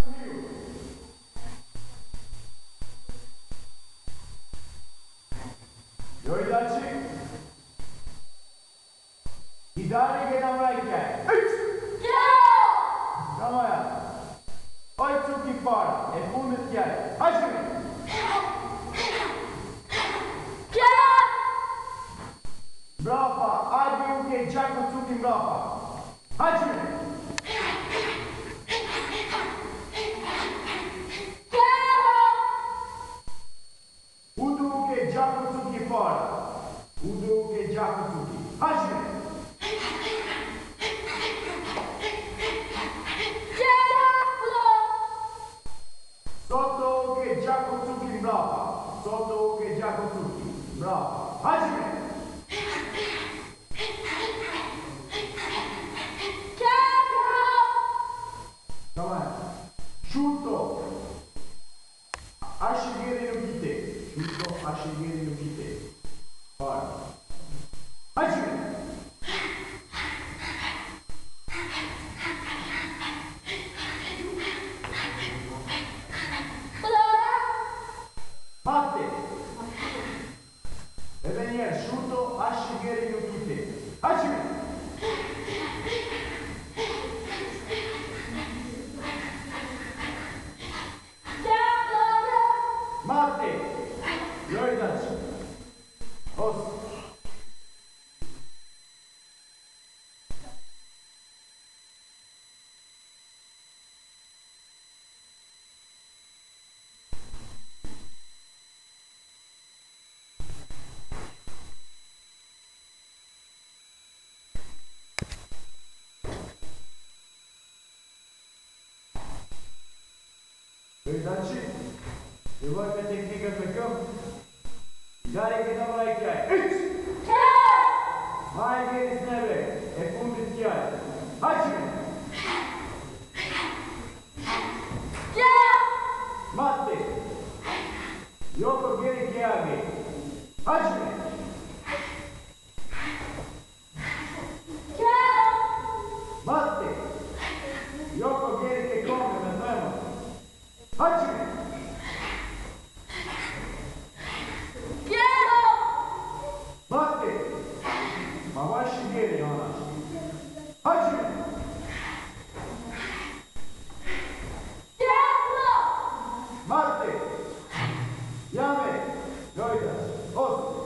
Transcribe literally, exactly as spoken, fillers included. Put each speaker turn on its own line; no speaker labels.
Yoidachi. Hidari ge namraikai. Tamaya. Oitsuki fora. E fundo chiari. Hashimi. Brava. Adi uke jakutsuki brava. Hashimi. Udu uke jakutsuki fora. Udu uke jakutsuki. Hashimi. Sotto che Jakutsuki brava. Sotto che Jakutsuki brava. Hajime. Come on. Shutto. Ashigiri no kite. Shutto ashigiri no kite. Vai. Hajime. Batte. E venire asciutto a scegliere gli occhi. Hajime. Matte. Yoidachi. Os. Yoidachi. E voi che tecnica per come? Dare che non vai chiari. Vai che sneve. E punti chiari. Hajime. Matte. Yoko geri chiari. Hajime. Matte. Yoko geri che come me fermo. Hajime. Matte. Ma vai scegliere ora. Hajime. Matte. Yame. Yoida. Os.